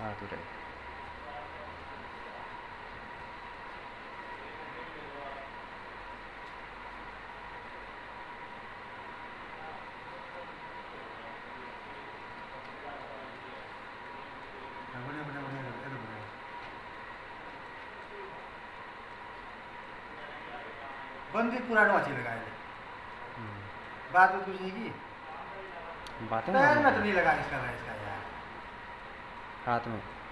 हाथ उठाए। बढ़िया बढ़िया बढ़िया ये तो बढ़िया। बंदी पुरानो अच्छी लगाए थे। बात कुछ नहीं की। बातें पैर में मारने तो की। नहीं लगा इसका यार। हाथ में।